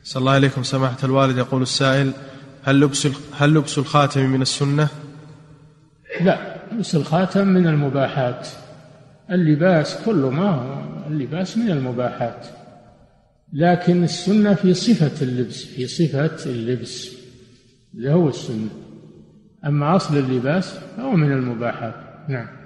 صلى الله عليكم سماحة الوالد. يقول السائل: هل لبس الخاتم من السنة؟ لا، لبس الخاتم من المباحات. اللباس كل ما هو اللباس من المباحات، لكن السنة في صفة اللبس، في صفة اللبس اللي هو السنة. أما أصل اللباس فهو من المباحات. نعم.